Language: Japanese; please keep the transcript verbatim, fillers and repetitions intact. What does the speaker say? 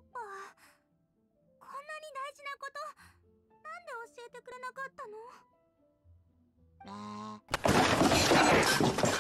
パ、こんなに大事なことなんで教えてくれなかったの？